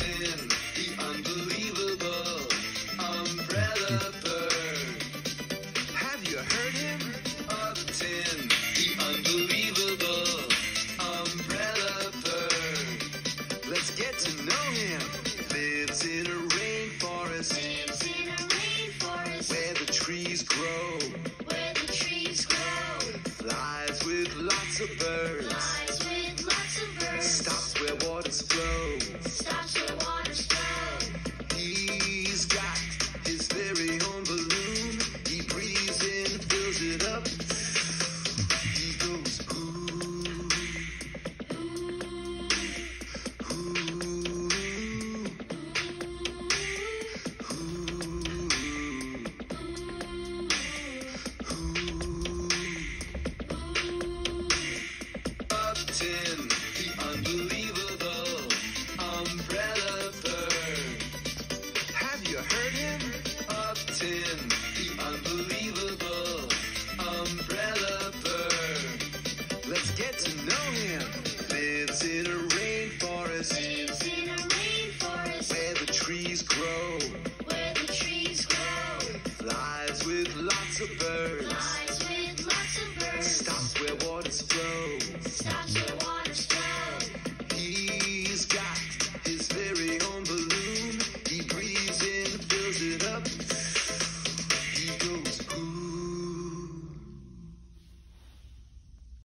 Upton, the unbelievable umbrella bird. Have you heard him? Upton, the unbelievable umbrella bird. Let's get to know him. Lives in a rainforest. Lives in a rainforest. Where the trees grow. Where the trees grow. Flies with lots of birds. Flies with lots of birds. Stops where waters flow. Stops where waters flow. He's got his very own balloon. He breathes in, fills it up.